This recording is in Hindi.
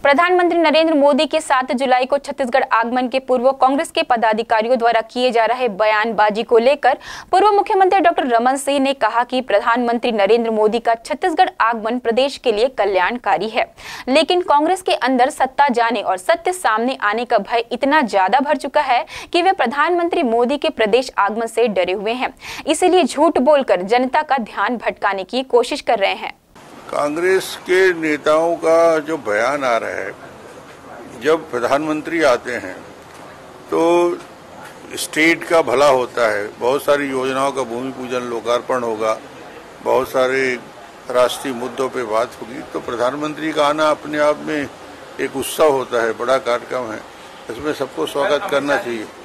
प्रधानमंत्री नरेंद्र मोदी के 7 जुलाई को छत्तीसगढ़ आगमन के पूर्व कांग्रेस के पदाधिकारियों द्वारा किए जा रहे बयानबाजी को लेकर पूर्व मुख्यमंत्री डॉक्टर रमन सिंह ने कहा कि प्रधानमंत्री नरेंद्र मोदी का छत्तीसगढ़ आगमन प्रदेश के लिए कल्याणकारी है, लेकिन कांग्रेस के अंदर सत्ता जाने और सत्य सामने आने का भय इतना ज्यादा भर चुका है कि वे प्रधानमंत्री मोदी के प्रदेश आगमन से डरे हुए हैं, इसीलिए झूठ बोलकर जनता का ध्यान भटकाने की कोशिश कर रहे हैं। कांग्रेस के नेताओं का जो बयान आ रहा है, जब प्रधानमंत्री आते हैं तो स्टेट का भला होता है, बहुत सारी योजनाओं का भूमि पूजन लोकार्पण होगा, बहुत सारे राष्ट्रीय मुद्दों पे बात होगी, तो प्रधानमंत्री का आना अपने आप में एक उत्सव होता है, बड़ा कार्यक्रम है, इसमें सबको स्वागत करना चाहिए।